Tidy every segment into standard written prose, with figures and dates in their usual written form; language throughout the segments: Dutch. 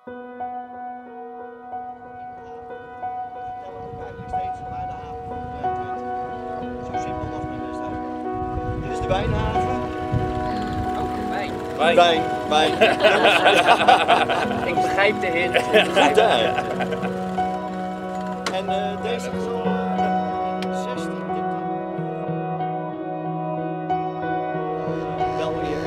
Dit is de wijnhaven. Oh, wijn. Wijn. Ik begrijp de hint. Goed hè? En deze is al 16. Wel weer.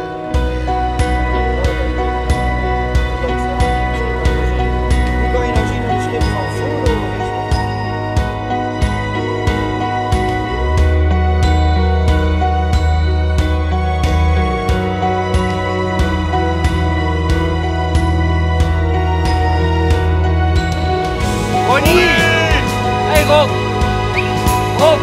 Hoe kan je nou zien hoe een schip van vooroorlog is? Ronnie! Hey Rob! Rob!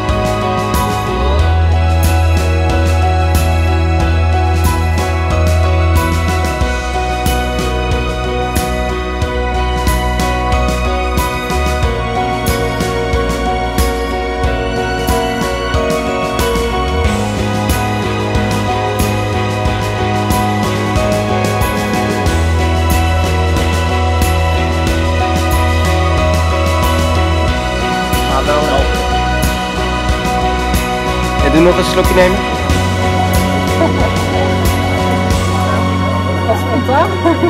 Doe nog een slokje nemen. Wat spontaan.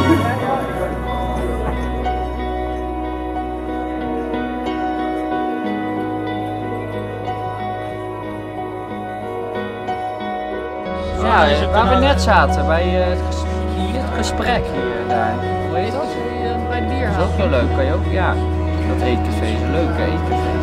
Ja, waar we net zaten, bij het gesprek hier daar. Hoe heet dat? Bij de Dat is bierhaal. ook wel leuk, kan je ook, ja. Dat eetcafé is een leuk eetcafé.